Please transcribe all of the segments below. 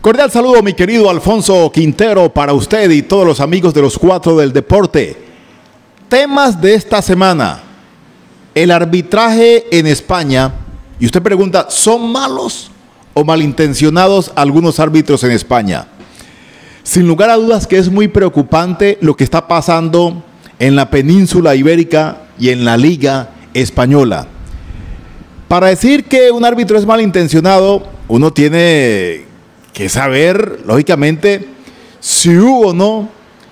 Cordial saludo, mi querido Alfonso Quintero, para usted y todos los amigos de los Cuatro del Deporte. Temas de esta semana: el arbitraje en España. Y usted pregunta, ¿son malos o malintencionados algunos árbitros en España? Sin lugar a dudas que es muy preocupante lo que está pasando en la península ibérica y en la Liga Española. Para decir que un árbitro es malintencionado, uno tiene que saber, lógicamente, si hubo o no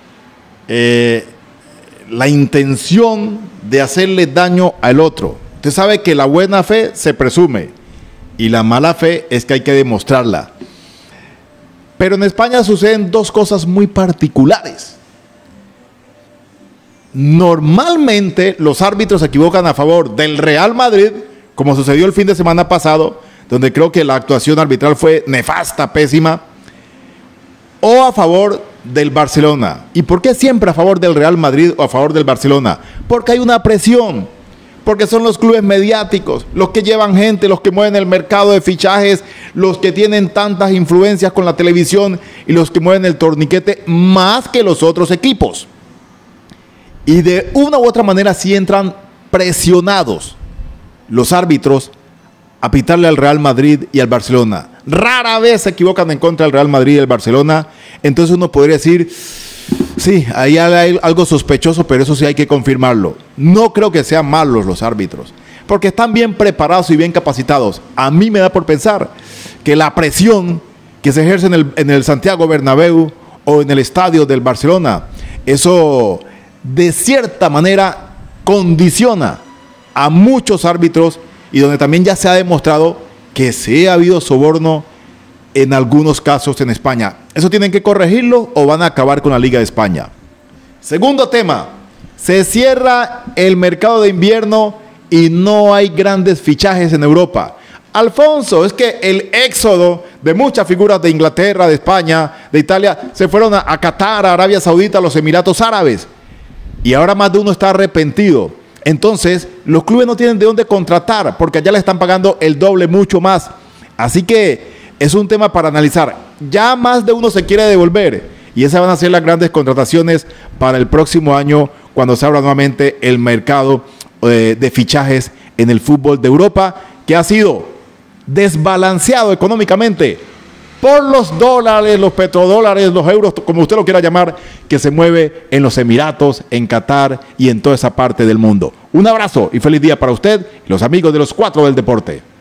la intención de hacerle daño al otro. Usted sabe que la buena fe se presume y la mala fe es que hay que demostrarla. Pero en España suceden dos cosas muy particulares. Normalmente los árbitros se equivocan a favor del Real Madrid, como sucedió el fin de semana pasado, donde creo que la actuación arbitral fue nefasta, pésima, o a favor del Barcelona. ¿Y por qué siempre a favor del Real Madrid o a favor del Barcelona? Porque hay una presión, porque son los clubes mediáticos, los que llevan gente, los que mueven el mercado de fichajes, los que tienen tantas influencias con la televisión y los que mueven el torniquete más que los otros equipos. Y de una u otra manera sí entran presionados los árbitros a pitarle al Real Madrid y al Barcelona. Rara vez se equivocan en contra del Real Madrid y el Barcelona. Entonces uno podría decir, sí, ahí hay algo sospechoso, pero eso sí hay que confirmarlo. No creo que sean malos los árbitros, porque están bien preparados y bien capacitados. A mí me da por pensar que la presión que se ejerce en el Santiago Bernabéu o en el estadio del Barcelona, eso de cierta manera condiciona a muchos árbitros, y donde también ya se ha demostrado que sí ha habido soborno en algunos casos en España. ¿Eso tienen que corregirlo o van a acabar con la Liga de España? Segundo tema: se cierra el mercado de invierno y no hay grandes fichajes en Europa. Alfonso, es que el éxodo de muchas figuras de Inglaterra, de España, de Italia, se fueron a Qatar, a Arabia Saudita, a los Emiratos Árabes. Y ahora más de uno está arrepentido. Entonces, los clubes no tienen de dónde contratar, porque allá le están pagando el doble, mucho más. Así que es un tema para analizar. Ya más de uno se quiere devolver, y esas van a ser las grandes contrataciones para el próximo año, cuando se abra nuevamente el mercado de fichajes en el fútbol de Europa, que ha sido desbalanceado económicamente por los dólares, los petrodólares, los euros, como usted lo quiera llamar, que se mueve en los Emiratos, en Qatar y en toda esa parte del mundo. Un abrazo y feliz día para usted y los amigos de los Cuatro del Deporte.